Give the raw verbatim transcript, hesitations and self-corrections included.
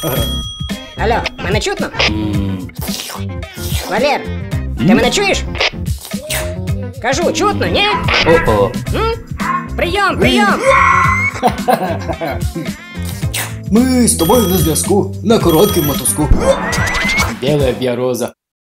Алло, мене чутно? Валер, ти мене чуєш? Кажу, чутно, ні? Опа. М? Прийом, прийом! Ми з тобою на зв'язку, на короткому мотузку. Біла роза.